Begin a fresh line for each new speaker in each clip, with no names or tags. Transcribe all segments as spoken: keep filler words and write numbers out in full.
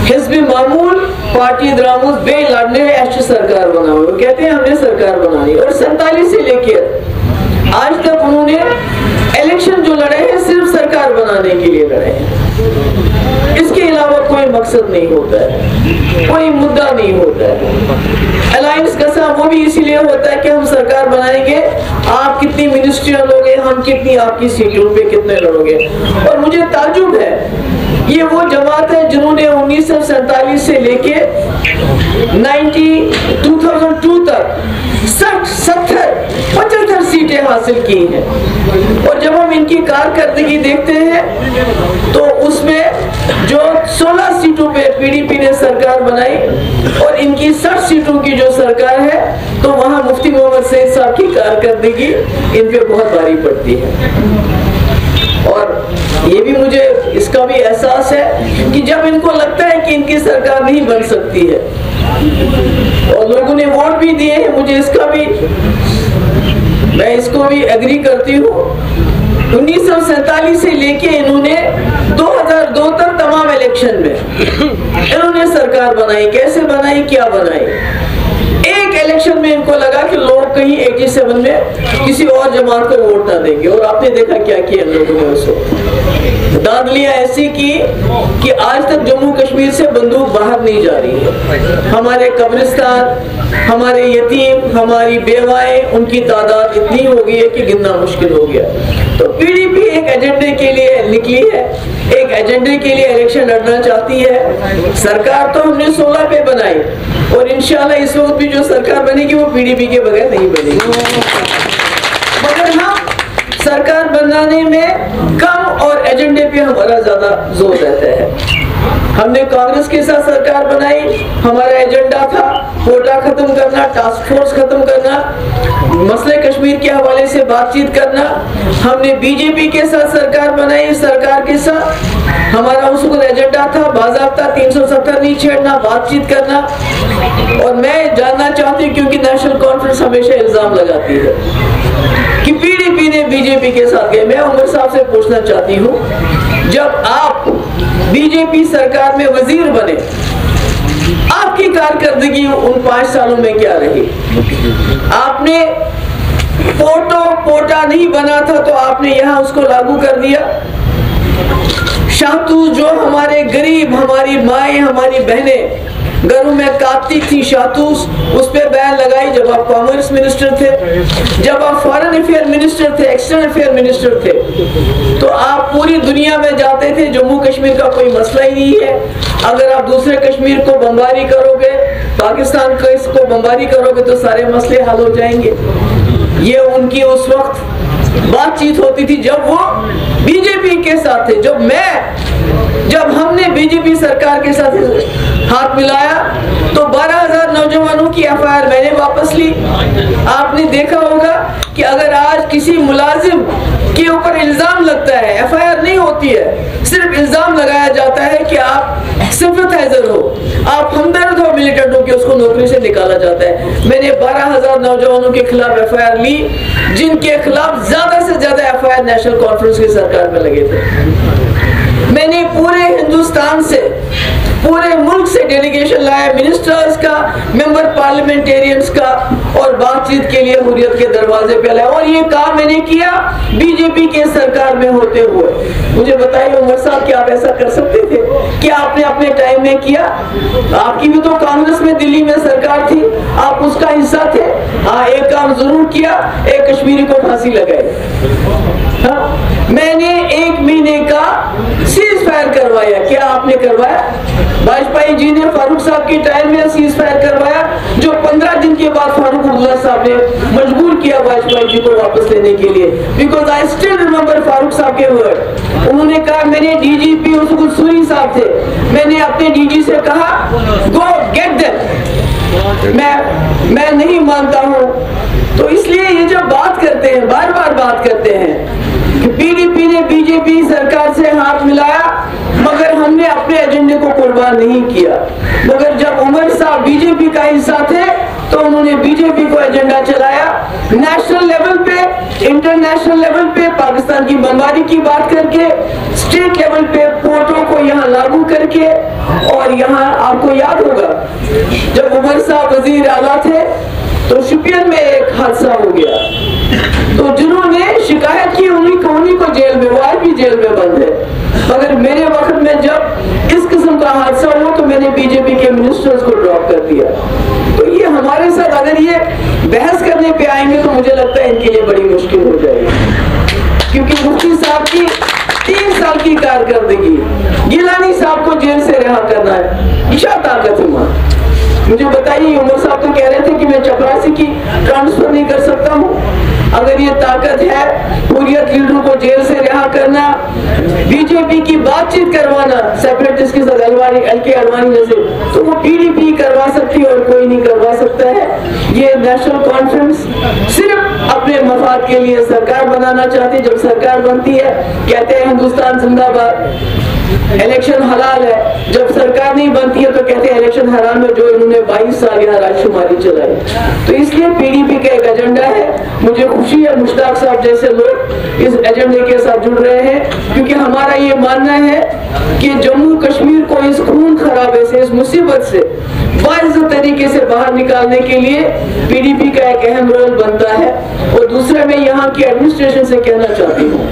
हिज़्ब मामूल पार्टी द्रामुस बे लड़ने ऐसी सरकार बना हुआ, कहते हैं हमने सरकार बनानी। और सैतालीस से लेकर आज तक उन्होंने इलेक्शन जो लड़े हैं सिर्फ सरकार बनाने के लिए लड़े हैं, इसके अलावा कोई मकसद नहीं होता है, कोई मुद्दा नहीं होता है। अलायंस का वो भी इसीलिए होता है कि हम सरकार बनाएंगे, आप कितनी मिनिस्ट्रियां लोगे, हम कितनी आपकी सीटों पे कितने लड़ोगे। और मुझे ताज्जुब है, ये वो जमात है जिन्होंने उन्नीस सौ सैतालीस से लेके दो हज़ार दो तक साठ सत्तर पचहत्तर सीटें हासिल की हैं। और जब हम इनकी कारकर्दगी देखते हैं तो उसमें जो सोलह सीटों पे पीडीपी ने सरकार बनाई और इनकी साठ सीटों की जो सरकार है, तो वहां मुफ्ती मोहम्मद सईद साहब की कारकर्दगी इन पे बहुत भारी पड़ती है। और ये भी मुझे इसका भी एहसास है कि जब इनको लगता है कि इनकी सरकार नहीं बन सकती है और लोगों ने वोट भी दिए हैं, मुझे इसका भी, मैं इसको भी एग्री करती हूँ। उन्नीस सौ सैतालीस से लेके इन्होंने दो हज़ार दो तक तमाम इलेक्शन में इन्होंने सरकार बनाई। कैसे बनाई, क्या बनाई? एक इलेक्शन में इनको लगा कि लोग कहीं सत्तासी में किसी और जमात को वोट ना देंगे, और आपने देखा क्या किया लोगों ने। उस वक्त दादलियां ऐसी की कि आज तक जम्मू कश्मीर से बंदूक बाहर नहीं जा रही है। हमारे कब्रिस्तान, हमारे यतीम, हमारी बेवाएं, उनकी तादाद इतनी हो गई है कि गिनना मुश्किल हो गया। तो पीडीपी एक एजेंडे के लिए निकली है, एक एजेंडे के लिए इलेक्शन लड़ना चाहती है। सरकार तो हमने सोलह पे बनाई और इंशाल्लाह इस वक्त भी जो सरकार बनेगी वो पीडीपी के बगैर नहीं बनेगी। मगर हम सरकार बनाने में कम और एजेंडे पे हमारा ज्यादा जोर रहता है। हमने कांग्रेस के साथ सरकार बनाई, हमारा एजेंडा था कोटा खत्म करना, टास्क फोर्स खत्म करना, मसले कश्मीर के हवाले से बातचीत करना। हमने बीजेपी के साथ सरकार बनाई, सरकार के साथ हमारा उस वक्त एजेंडा था बाज़ाब्ता तीन सौ सत्तर नहीं छेड़ना, बातचीत करना। और मैं जानना चाहती हूँ, क्योंकि नेशनल कॉन्फ्रेंस हमेशा इल्जाम लगाती है कि पीडीपी ने बीजेपी के साथ गए। मैं उमर साहब से पूछना चाहती हूँ, जब आप बीजेपी सरकार में वजीर बने, आपकी कारकर्दगी उन पांच सालों में क्या रही? आपने पोटो पोटा नहीं बना था तो आपने यहाँ उसको लागू कर दिया। शातू जो हमारे गरीब, हमारी माएँ, हमारी बहनें घरों में काटती थी शातूस, उस पे बैन लगाई जब आप कॉमर्स मिनिस्टर थे, जब आप फॉरेन अफेयर मिनिस्टर थे, एक्सटर्नल अफेयर मिनिस्टर थे, तो आप पूरी दुनिया में जाते थे। जम्मू कश्मीर का कोई मसला ही नहीं है। अगर आप दूसरे कश्मीर को बमबारी करोगे, पाकिस्तान को इसको बमबारी करोगे तो सारे मसले हल हो जाएंगे। ये उनकी उस वक्त बातचीत होती थी जब वो बीजेपी के साथ थे। जब मैं जब हमने बीजेपी सरकार के साथ हाथ मिलाया तो बारह हजार नौजवानों की एफ आई आर मैंने वापस ली। आपने देखा होगा कि अगर आज किसी मुलाजिम के ऊपर इल्जाम लगता है, एफ आई आर नहीं होती है, सिर्फ इल्जाम लगाया जाता है कि आप सिंपैथाइजर हो, आप हमदर्द हो मिलिटेंट हो, कि उसको नौकरी से निकाला जाता है। मैंने बारह हजार नौजवानों के खिलाफ एफ आई आर ली, जिनके खिलाफ ज्यादा से ज्यादा F I R National Conference की सरकार में लगे थे। मैंने पूरे हिंदुस्तान से, पूरे मुल्क से डेलीगेशन लाया, मिनिस्टर्स का, मेंबर पार्लियामेंटेरियंस का, और बातचीत के लिए हुर्रियत के दरवाजे पे लाया। और ये काम मैंने किया बीजेपी के सरकार में होते हुए। मुझे बताइए उमर साहब, क्या आप ऐसा कर सकते थे? क्या आपने अपने टाइम में किया? आपकी भी तो कांग्रेस में दिल्ली में सरकार थी, आप उसका हिस्सा थे। हाँ, एक काम जरूर किया, एक कश्मीरी को फांसी लगाई। हाँ, मैंने एक महीने का सीज फायर करवाया। क्या आपने करवाया? वाजपेयी जी ने फारूक साहब के टाइम में सीज फायर करवाया, जो पंद्रह दिन के बाद फारूक अब्दुल्ला साहब ने मजबूर किया वाजपेयी जी को वापस लेने के लिए। Because I still remember Farooq साहब के वर्ड। उन्होंने कहा, मैंने डीजीपी उसको सूरी साहब थे, मैंने अपने डीजी से कहा गो गेट देम। मैं मैं नहीं मानता हूँ। तो इसलिए ये जब बात करते हैं, बार बार बात करते हैं कि पीडीपी ने बीजेपी सरकार से हाथ मिलाया, मगर हमने उन्होंने अपने एजेंडे को कुर्बान नहीं किया, मगर जब उमर साहब बीजेपी का हिस्सा थे तो उन्होंने बीजेपी को एजेंडा चलाया। नेशनल लेवल पे, इंटरनेशनल लेवल पे पाकिस्तान की बमबारी की बात करके, स्टेट लेवल पे पोर्टों को यहाँ लागू करके, और यहाँ आपको याद होगा जब उमर साहब वजीर आला थे तो शुपियन में एक हादसा हो गया, तो जिन्होंने शिकायत की उन्हीं को उन्हीं को जेल में, वो आज भी जेल में बंद है। मगर मेरे वक्त में जब इस किस्म का हादसा हुआ तो मैंने बीजेपी के मिनिस्टर्स को ड्रॉप कर दिया। तो ये हमारे साथ अगर ये बहस करने पे आएंगे तो मुझे लगता है इनके लिए बड़ी मुश्किल हो जाएगी, क्योंकि मुफ्ती साहब की तीन साल की कारकर्दगी, गिलानी साहब को जेल से रिहा करना है, क्या ताकत है वहाँ? मुझे बताइए, उमर साहब तो कह रहे थे कि मैं चपरासी की ट्रांसफर नहीं कर सकता हूँ। अगर ये ताकत है हुर्रियत लीडरों को जेल से रिहा करना, बीजेपी की बातचीत करवाना सेपरेटिस्ट के साथ, अलवानी एल के अलवानी जैसे, तो वो पीडीपी करवा सकती है और कोई नहीं करवा सकता है। ये नेशनल कॉन्फ्रेंस सिर्फ अपने मफाद के लिए सरकार बनाना चाहती है। जब सरकार बनती है कहते हैं हिंदुस्तान जिंदाबाद, इलेक्शन हलाल है। जब सरकार नहीं बनती है तो कहते हैं इलेक्शन हराम है, जो इन्होंने बाईस साल यहाँ राजशुमारी चलाई। तो इसलिए पीडीपी का एक एजेंडा है। मुझे खुशी है मुश्ताक साहब जैसे लोग इस एजेंडे के साथ जुड़ रहे हैं, क्योंकि हमारा ये मानना है कि जम्मू कश्मीर को इस खून खराबे से, इस मुसीबत से बाइज्जत तरीके से बाहर निकालने के लिए पीडीपी का एक अहम रोल बनता है। और दूसरा, मैं यहाँ की एडमिनिस्ट्रेशन से कहना चाहती हूँ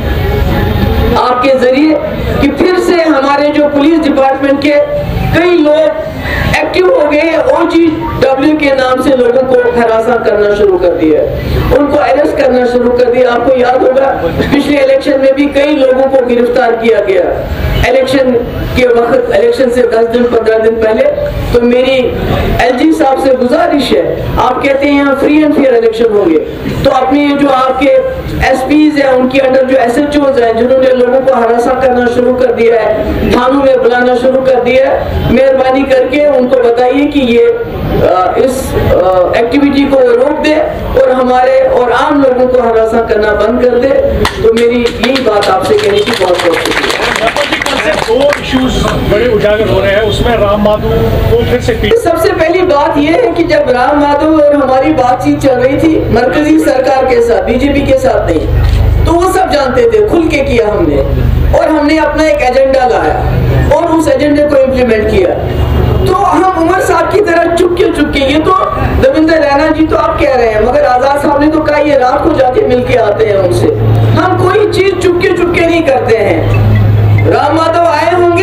आपके जरिए कि फिर से हमारे जो पुलिस डिपार्टमेंट के कई लोग एक्टिव हो गए, ओजी डब्ल्यू के नाम से लोगों को हरासा करना शुरू कर दिया, उनको अरेस्ट करना शुरू कर दिया। आपको याद होगा पिछले इलेक्शन में भी कई लोगों को गिरफ्तार किया गया इलेक्शन के वक्त, इलेक्शन से दस दिन पंद्रह दिन पहले। तो मेरी एलजी साहब से गुजारिश है, आप कहते हैं यहाँ फ्री एंड फेयर इलेक्शन होंगे, तो अपने जो आपके एसपीज हैं उनके अंडर जो एसएचओज हैं जिन्होंने लोगों को हरासा करना शुरू कर दिया है, थानों में बुलाना शुरू कर दिया है, मेहरबानी करके उनको बताइए कि ये आ, इस एक्टिविटी को रोक दे और हमारे और आम लोगों को हरासा करना बंद कर दे। तो मेरी यही बात आपसे कहने की बहुत बहुत शुक्रिया।
दो इश्यूज बड़े उजागर हो रहे हैं, उसमें राम माधव को फिर से।
सबसे पहली बात यह है कि जब राम माधव और हमारी बातचीत चल रही थी मरकजी सरकार के साथ, बीजेपी के साथ नहीं, तो वो सब जानते थे, खुल के किया हमने, और हमने अपना एक एजेंडा लाया और उस एजेंडे को इम्प्लीमेंट किया। तो हम उमर साहब की तरह चुपके चुपके, ये तो दविंदर रैना जी तो आप कह रहे हैं, मगर आजाद साहब ने तो कहा ये रात को जाके मिलके आते हैं उनसे। हम कोई चीज चुपके चुपके नहीं करते हैं। राम माधव आए होंगे,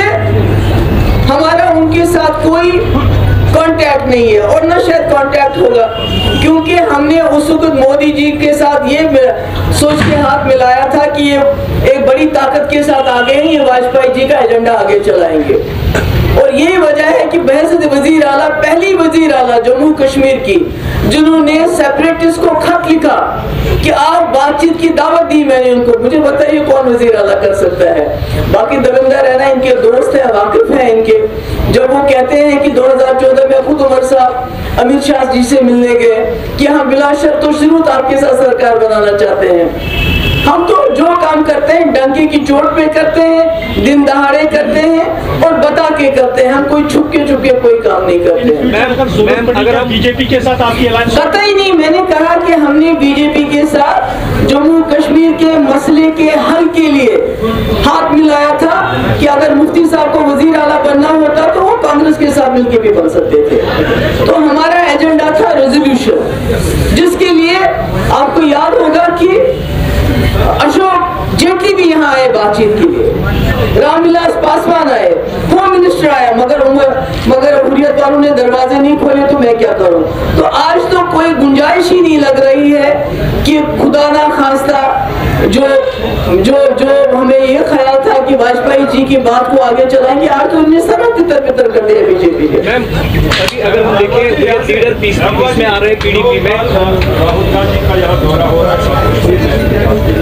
हमारा उनके साथ कोई कांटेक्ट नहीं है और न शायद कांटेक्ट होगा, क्योंकि हमने उस वक्त मोदी जी के साथ ये सोच के हाथ मिलाया था कि ये एक बड़ी ताकत के साथ आ गए हैं, ये वाजपेयी जी का एजेंडा आगे चलाएंगे। और यही वजह है कि बहसत वजीर आला, पहली वजीर आला जम्मू कश्मीर की जिन्होंने सेपरेटिस्ट को खत लिखा कि आप बातचीत की दावत दी मैंने उनको, मुझे बताइए कौन वजीर आला कर सकता है। बाकी दविंदर रहना इनके दोस्त हैं, वाकिफ हैं इनके। जब वो कहते हैं कि दो हजार चौदह में खुद उमर साहब अमित शाह जी से मिलने गए कि हम बिला शर्त और शुरूत आपके साथ सरकार बनाना चाहते हैं। हम तो जो काम करते हैं डंके की चोट पे करते हैं, दिन दहाड़े करते हैं और बता के करते हैं, हम कोई छुपके छुपके कोई काम नहीं करते हैं।
मैम, अगर हम बीजेपी के साथ आपकी अलायंस,
पता ही नहीं, मैंने कहा कि हमने बीजेपी के साथ जम्मू कश्मीर के मसले के हल के लिए हाथ मिलाया था कि अगर मुफ्ती साहब को वजीर आला बनना होता तो वो कांग्रेस के साथ मिलकर भी बन सकते थे। तो हमारा एजेंडा था रेजोल्यूशन, जिसके लिए आपको याद होगा कि अशोक जेटली भी यहाँ आए बातचीत के लिए, रामविलास पासवान आए, होम मिनिस्टर आया, मगर उमर मगर हुर्रियत वालों ने दरवाजे नहीं खोले, तो मैं क्या करूं। तो आज तो कोई गुंजाइश ही नहीं लग रही है कि खुदा ना खास्ता जो जो जो हमें ये ख्याल था कि वाजपेयी जी की बात को आगे चलाएंगे, आज तो इन्हें सब तितर बितर कर दिया बीजेपी के।
मैम, अगर हम देखें लीडर पीस में आ रहे हैं पीडीपी में,
राहुल गांधी का यहाँ दौरा हो रहा है,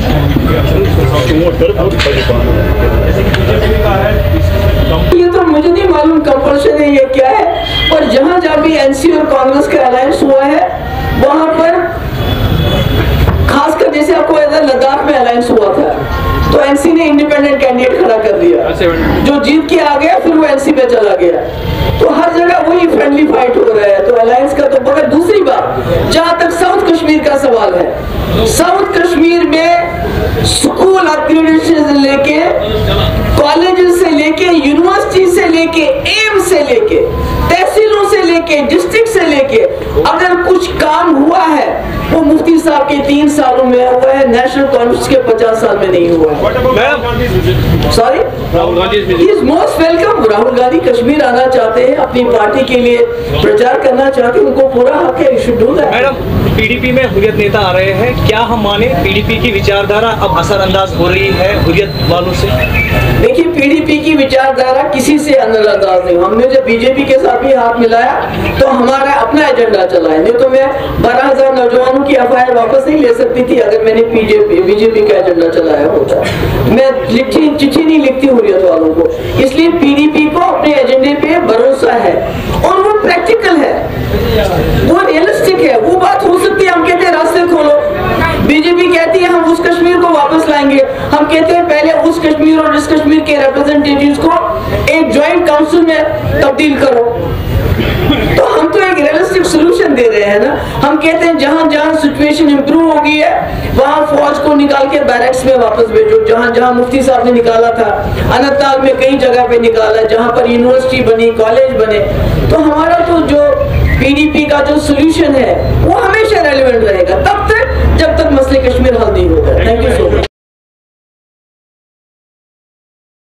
ये तो मुझे नहीं मालूम कंपल्शन है ये क्या है, पर जहां जहां भी एनसी और कांग्रेस का अलायंस हुआ है वहां पर खासकर जैसे आपको लद्दाख में अलायंस हुआ था तो एनसी ने इंडिपेंडेंट कैंडिडेट खड़ा कर दिया, जो जीत के आ गया फिर वो एनसी में चला गया। तो हर जगह वही फ्रेंडली फाइट हो रहा है। तो अलायंस का तो मगर दूसरी बात, जहां तक साउथ कश्मीर का सवाल है, साउथ कश्मीर में स्कूल अपग्रेडेशन से लेके, कॉलेजेस से लेके, यूनिवर्सिटी से लेके, एम्स से लेके, तहसीलों से लेके, डिस्ट्रिक्ट से लेके, अगर कुछ काम हुआ है वो मुफ्ती साहब के तीन सालों में हुआ है, नेशनल कॉन्फ्रेंस के पचास साल में नहीं हुआ है। Sorry, he is most welcome. Rahul Gandhi Kashmir आना चाहते हैं, अपनी पार्टी के लिए प्रचार करना चाहते हैं, उनको पूरा हक है, you should do that.
Madam, PDP में हुर्रियत नेता आ रहे हैं, क्या हम माने पीडीपी की विचारधारा अब असरअंदाज हो रही है हुर्रियत वालों से?
देखिए, पीडीपी की विचारधारा किसी से अंदाज नहीं। हमने जब बीजेपी के साथ भी हाथ मिलाया तो हमारा अपना एजेंडा चला है, नहीं तो मैं बारह हजार नौजवानों की एफ आई आर वापस नहीं ले सकती थी अगर मैंने बीजेपी बीजेपी का एजेंडा चलाया होता। मैं लिखी चिट्ठी नहीं लिखती हुर्रियत वालों को, इसलिए पीडीपी को अपने एजेंडे पे भरोसा है और वो प्रैक्टिकल है, वो रियलिस्टिक है। वो बात हो सकती है, हम कहते हैं रास्ते खोलो, बीजेपी कहती है हम उस कश्मीर को वापस लाएंगे, हम कहते हैं पहले उस कश्मीर और इस कश्मीर के रिप्रेजेंटेटिव्स को एक ज्वाइंट काउंसिल में तब्दील करो। तो हम तो एक रियलिस्टिक सोल्यूशन दे रहे हैं ना। हम कहते हैं जहां जहां सिचुएशन इंप्रूव हो गई है वहां फौज को निकाल के बैरक्स में वापस भेजो, जहां जहां मुफ्ती साहब ने निकाला था, अनंतनाग में कई जगह पे निकाला, जहां पर यूनिवर्सिटी बनी, कॉलेज बने। तो हमारा तो जो पीडीपी का जो सोल्यूशन है वो हमेशा